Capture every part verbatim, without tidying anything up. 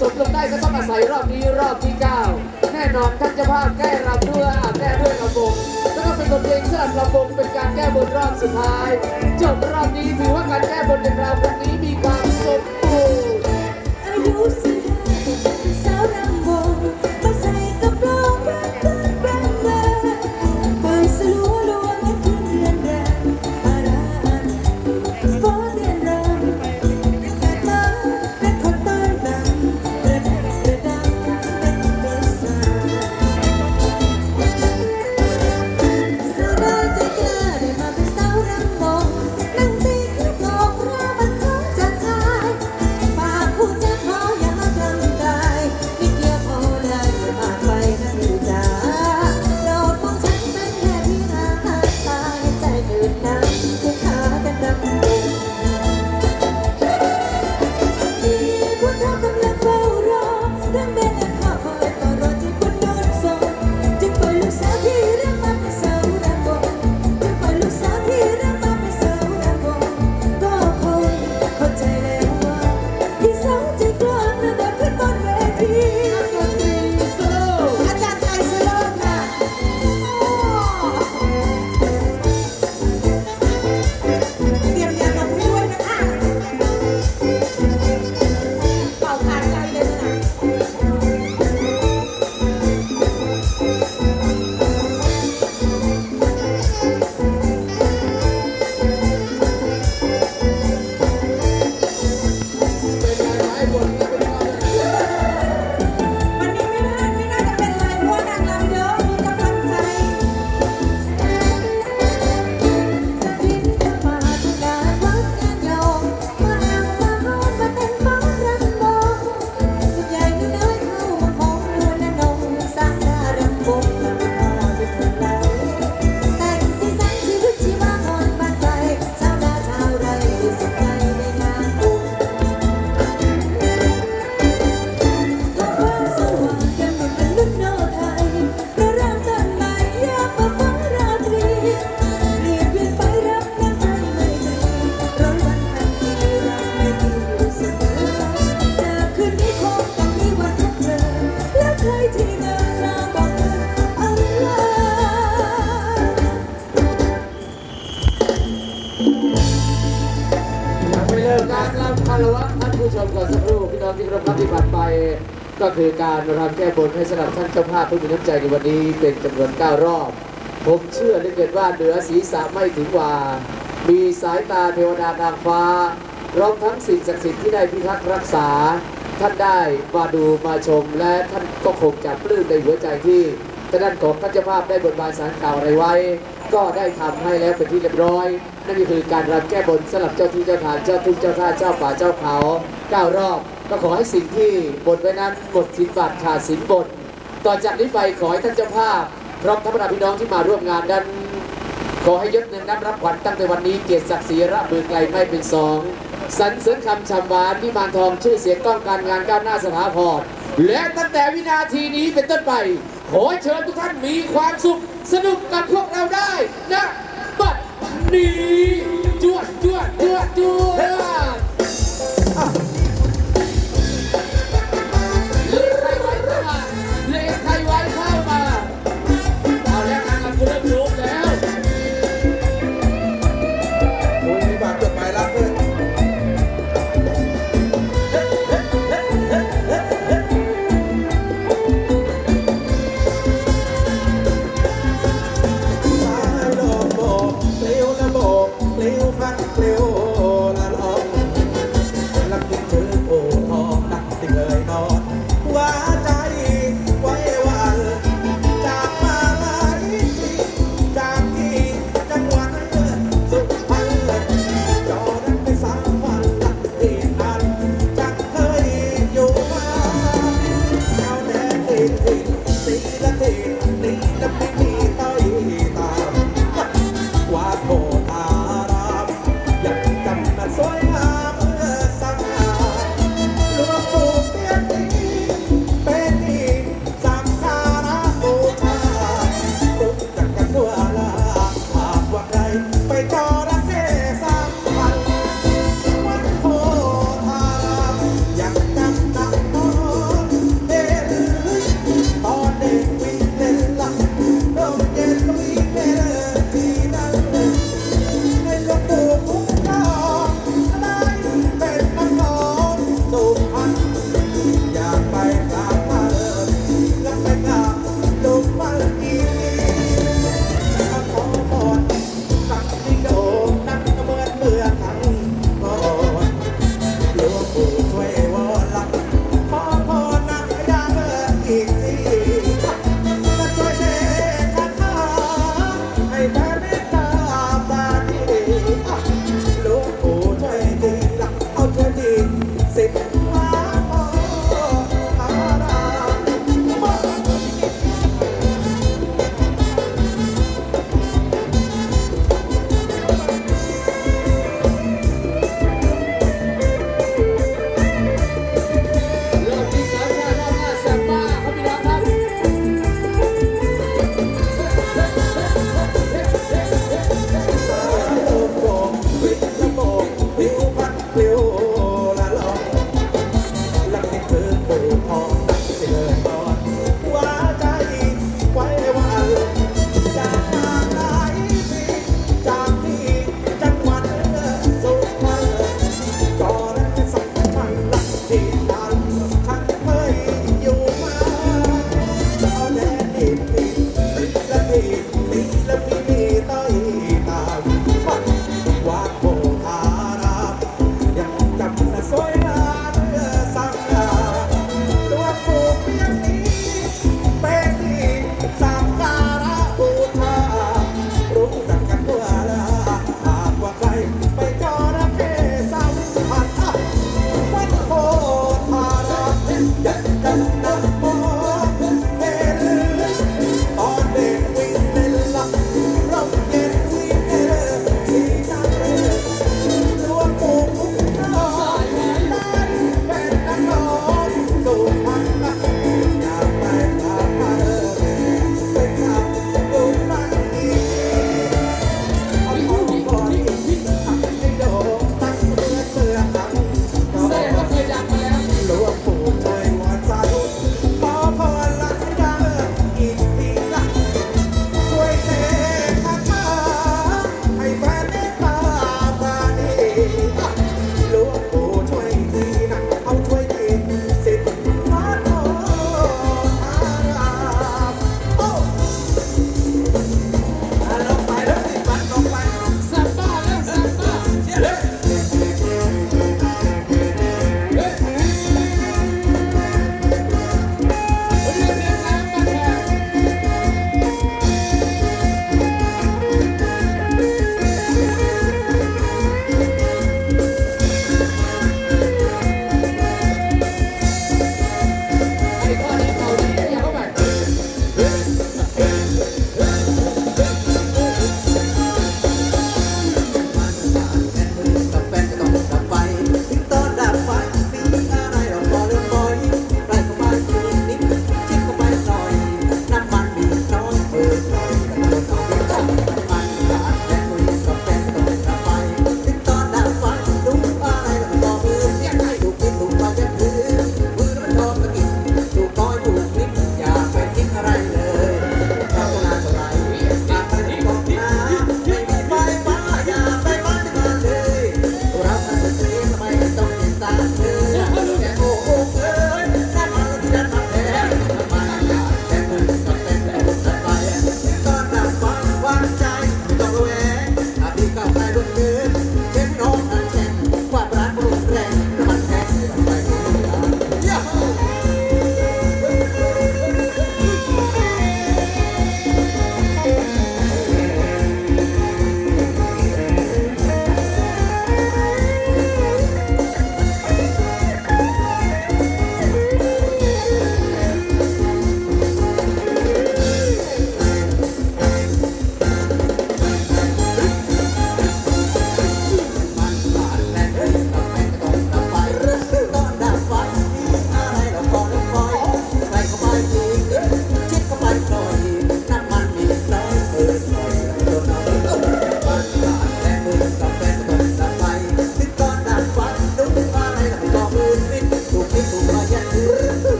สมลงได้ก็ต้องอาศัยรอบนี้รอบที่เก้าแน่นอนท่านเจ้าภาพแก้รำด้วยแก้ด้วยลำวงแล้วก็เป็นบทเพลงสำหรับลำวงเป็นการแก้บนรอบสุดท้ายจบรอบนี้ถือว่าการแก้บนในคราวนี้มีความสมบูรณ์อายุสิบสาวรำวงมาใส่กับรองรักรักรักรักไปสลัวลวงให้ขึ้นเรือนแรงอาราอันฟ้าเรียนรำแต่มาเป็นคนต้านดังกระดังกระดังเป็นเบสาสาวน้อยใจกล้าได้มาเป็นสาวรำวงนั่งตีขึ้นงอกรอมันท้องจากชายปากพูดจะขออย่าทำได้ไม่เกี่ยวพอได้อย่ามากไปนะพี่จ๋าโปรดมองฉันเป็นแค่ที่หาตาให้ใจตื่นน้ำให้ขาแต่รำวงที่คุณทำกำลังเฝ้ารอเรื่องแม่และพ่อคอยต่อรอที่คุณโดนส่งจึงปล่อยลูกสาวที่เรื่องมาเป็นสาวรำวงจึงปล่อยลูกสาวที่เรื่องมาเป็นสาวรำวงก็คงเข้าใจแล้วว่าที่สาวใจกล้าระดับขึ้นบนเวทีอาจารย์ไทยสโลว์ค่ะเตรียมยาดมให้ด้วยนะคะเป่าขาดใจเลยนะวันนี้ไม่น่าไม่น่าจะเป็นไรเพราะว่านางรำเยอะมีกำลังใจจะกินจะมาทุกงานวัดงานโยมมาแอวมาโน้นมาเต้นฟ้อนรำวงลูกใหญ่น้อยเข้ามาของนวลและนงสร้างดารำวงลำพาด้วยคนไหลแต่งสีสันชีวิตชีวาอ่อนบ้านไกลชาวนาชาวไร่สุขใจในงานบุญท้องฟ้าสว่างแก้มนุ่นเป็นลุ่นโนไทยเราเริ่มต้นใหม่ยามฟ้าฟ้าราตรีเปลี่ยนเวียนไปรับน้ำใจไม่ตรีร้อยวันพันปีรักไม่ทิ้งอยู่เสมอจากคืนนี้คงต้องมีวันพบเจอและใครที่เดินมาบอกเธออัลลายังไม่เริ่มการรำคารวะท่านผู้ชมก่อนสักครู่พี่น้องที่รับปฏิบัติไปก็คือการรำแก้บนให้สำหรับท่านเจ้าภาพผู้มีน้ำใจในวันนี้เป็นจำนวนเก้ารอบผมเชื่อเหลือเกินว่าเหนือศีรษะไม่ถึงว่ามีสายตาเทวดานางฟ้าพร้อมทั้งสิ่งศักดิ์สิทธิ์ที่ได้พิทักษ์รักษาท่านได้มาดูมาชมและท่านก็คงจะปลื้มในหัวใจที่ท่านของท่านเจ้าภาพได้บนบานสารกล่าวอะไรไว้ก็ได้ทำให้แล้วเป็นที่เรียบร้อยนั่นก็คือการรำแก้บนสำหรับเจ้าที่เจ้าทางเจ้าทุ่งเจ้าท่าเจ้าป่าเจ้าเขาเก้ารอบก็ขอให้สิ่งที่บนไว้นั้นหมดสินบาทขาดสินบนต่อจากนี้ไปขอให้ท่านเจ้าภาพพร้อมทั้งบรรดาพี่น้องที่มาร่วมงานนั้นขอให้ยศเงินนับรับขวัญตั้งแต่วันนี้เกียรติศักดิ์ศรีระเบือไกลไม่เป็นสองสรรเสริญคำชำหวานวิมานทองชื่อเสียงก้องการงานก้าวหน้าสถาพรและตั้งแต่วินาทีนี้เป็นต้นไปขอเชิญทุกท่านมีความสุขสนุกกับพวกเราได้นะบัดนี้จวดจวดจวดจวดเลขไทยไว้เข้ามาเลขไทยไว้เข้ามาเอาแล้วงานกันเริ่มลุกแล้วโอ้ยมีบาทจดหมายรับเลยสายดอกบอกเกลียวละบอกเกลียวพัดเกลียวล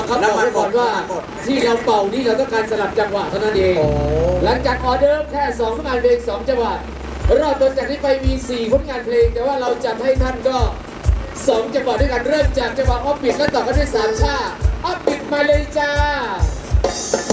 ครับบอกไว้ก่อนว่าที่เราเป่านี่เราต้องการสลับจังหวะเท่านั้นเองโอ้หลังจากออเดิร์ฟแค่สองผลงานเพลงสองจังหวะรอบต่อจากนี้ไปมีสี่ผลงานเพลงแต่ว่าเราจัดให้ท่านก็สองจังหวะด้วยกันเริ่มจากจังหวะออฟบิดแล้วต่อกันด้วยสามชาออฟบิดมาเลยจ้า